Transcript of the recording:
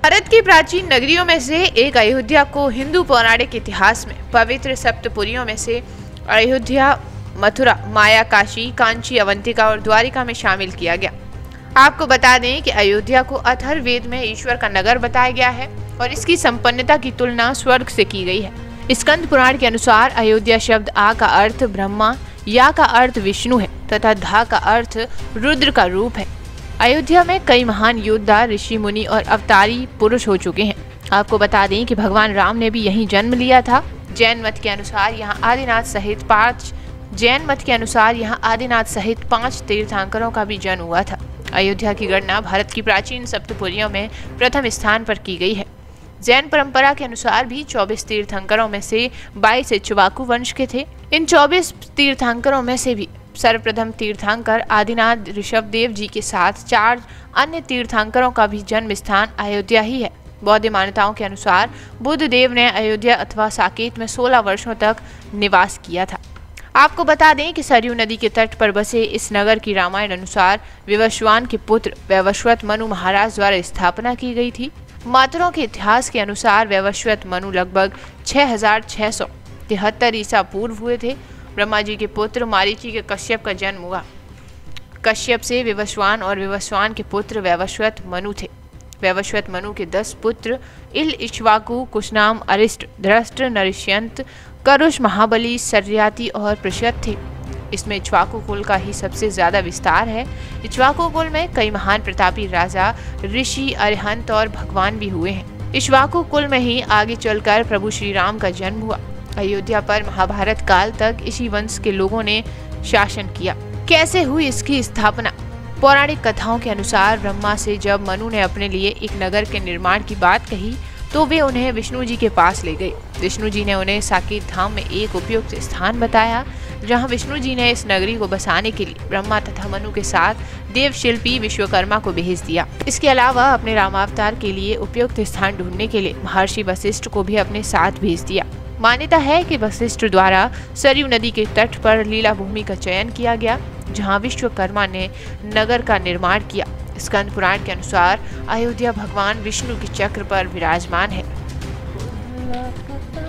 भारत की प्राचीन नगरियों में से एक अयोध्या को हिंदू पौराणिक इतिहास में पवित्र सप्तपुरियों में से अयोध्या, मथुरा, माया, काशी, कांची, अवंतिका और द्वारिका में शामिल किया गया। आपको बता दें कि अयोध्या को अथर्ववेद में ईश्वर का नगर बताया गया है और इसकी संपन्नता की तुलना स्वर्ग से की गई है। स्कंद पुराण के अनुसार अयोध्या शब्द आ का अर्थ ब्रह्मा, या का अर्थ विष्णु है तथा धा का अर्थ रुद्र का रूप है। अयोध्या में कई महान योद्धा, ऋषि मुनि और अवतारी पुरुष हो चुके हैं। आपको बता दें कि भगवान राम ने भी यहीं जन्म लिया था। जैन मत के अनुसार यहाँ आदिनाथ सहित 5 तीर्थंकरों का भी जन्म हुआ था। अयोध्या की गणना भारत की प्राचीन सप्तपुरियों में प्रथम स्थान पर की गई है। जैन परंपरा के अनुसार भी 24 तीर्थंकरों में से 22 इक्ष्वाकु वंश के थे। इन 24 तीर्थंकरों में से भी सर्वप्रथम तीर्थंकर आदिनाथ ऋषभदेव जी के साथ 4 अन्य तीर्थंकरों का भी जन्म स्थान अयोध्या ही है। बौद्ध मान्यताओं के अनुसार बुद्ध देव ने अयोध्या अथवा साकेत में 16 वर्षों तक निवास किया था। आपको बता दें कि सरयू नदी के तट पर बसे इस नगर की रामायण अनुसार विवस्वान के पुत्र वैवस्वत मनु महाराज द्वारा स्थापना की गई थी। मातरों के इतिहास के अनुसार वैवस्वत मनु लगभग 6673 ईसा पूर्व हुए थे। ब्रह्मा जी के पुत्र मारीची के कश्यप का जन्म हुआ। कश्यप से विवस्वान और विवस्वान के पुत्र वैवस्वत मनु थे। वैवस्वत मनु के 10 पुत्र इल, इक्ष्वाकु, कुशनाम, अरिष्ट, धृष्ट, नरिष्यंत, करुष, महाबली, सर्याति और प्रशत थे। इसमें इक्ष्वाकु कुल का ही सबसे ज्यादा विस्तार है। इक्ष्वाकु कुल में कई महान प्रतापी राजा, ऋषि, अरिहंत और भगवान भी हुए हैं। इक्ष्वाकु कुल में ही आगे चलकर प्रभु श्री राम का जन्म हुआ। अयोध्या पर महाभारत काल तक इसी वंश के लोगों ने शासन किया। कैसे हुई इसकी स्थापना? पौराणिक कथाओं के अनुसार ब्रह्मा से जब मनु ने अपने लिए एक नगर के निर्माण की बात कही तो वे उन्हें विष्णु जी के पास ले गए। विष्णु जी ने उन्हें साकेत धाम में एक उपयुक्त स्थान बताया, जहां विष्णु जी ने इस नगरी को बसाने के लिए ब्रह्मा तथा मनु के साथ देव शिल्पी विश्वकर्मा को भेज दिया। इसके अलावा अपने रामावतार के लिए उपयुक्त स्थान ढूंढने के लिए महर्षि वशिष्ठ को भी अपने साथ भेज दिया। मान्यता है कि वशिष्ठ द्वारा सरयू नदी के तट पर लीला भूमि का चयन किया गया, जहां विश्वकर्मा ने नगर का निर्माण किया। स्कंद पुराण के अनुसार अयोध्या भगवान विष्णु के चक्र पर विराजमान है।